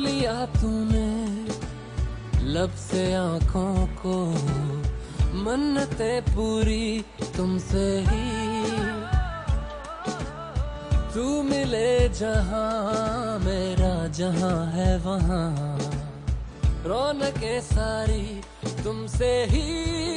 लिया तूने लब से आंखों को, मन्नतें पूरी तुमसे ही। तू मिले जहां मेरा जहां है वहां, रौनकें सारी तुमसे ही।